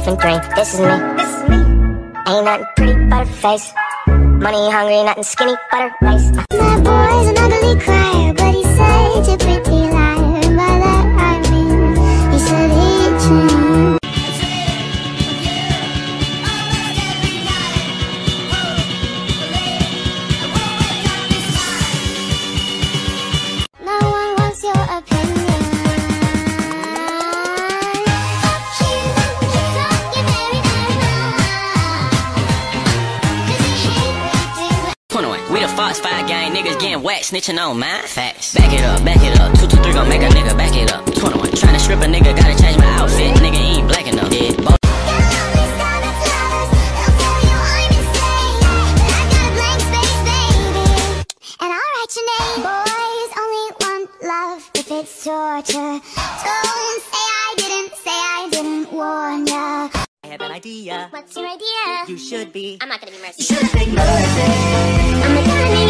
different dream. This is me. Ain't nothing pretty but a face. Money hungry, nothing skinny but a waist. My boy's an ugly crier, but he's such a pretty liar. And by that I mean, he said he'd change. No one wants your opinion. We the Fox 5 gang, niggas getting whacked, snitching on my facts. Back it up, 223 gon' make a nigga back it up. 21, tryna strip a nigga, gotta change my outfit, nigga ain't black enough. Yeah, Boys only want love if it's torture. Don't say I didn't warn ya. I have an idea. What's your idea? You should be. I'm not gonna be mercy. You should be mercy. I'm a